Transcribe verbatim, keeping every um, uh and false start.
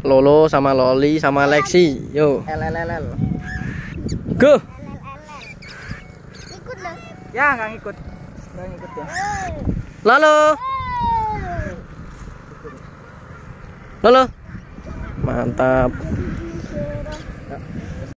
Lolo sama Loli sama Lexi. Yo. L L L L. Go. Ikut loh. Ya, nggak ngikut. Nggak ngikut ya. Lolo. Lolo. Mantap.